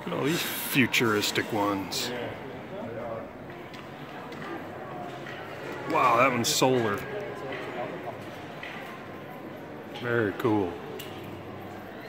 Look at all these futuristic ones. Wow, that one's solar. Very cool.